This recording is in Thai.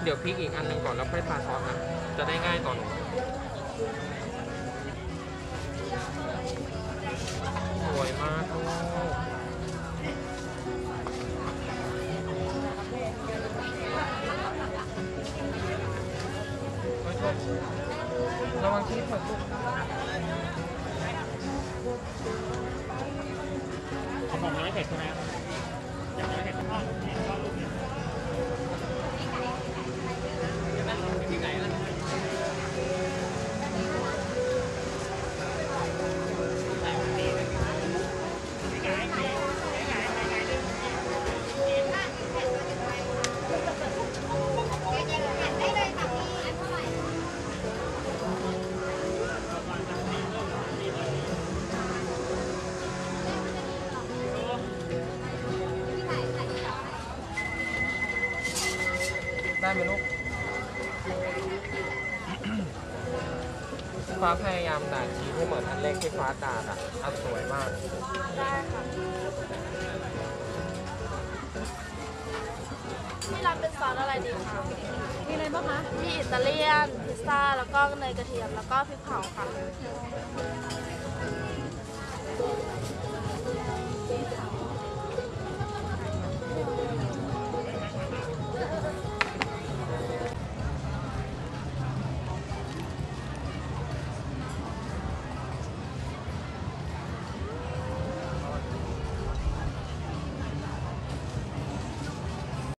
ดี๋ยวพริกอีกอันหนึ่งก่อนแล้วค่อยทาซอสนะจะได้ง่ายต่อหนูสวยมากลูกระวังที่เปิดลูกของผมยังไม่เผ็ดใช่ไหมยังไม่เผ็ดข้าวลูกเนี่ยที่ไหนล่ะได้ไหมลูก ฟ้าพยายามด่าชีให้เหมือนอันเล็กที่ฟ้าด่าอ่ะอันสวยมากได้ค่ะที่ร้านเป็นซอสอะไรดีคะมีอะไรบ้างคะมีอิตาเลียนพิซซ่าแล้วก็เนยกระเทียมแล้วก็พริกเผาค่ะ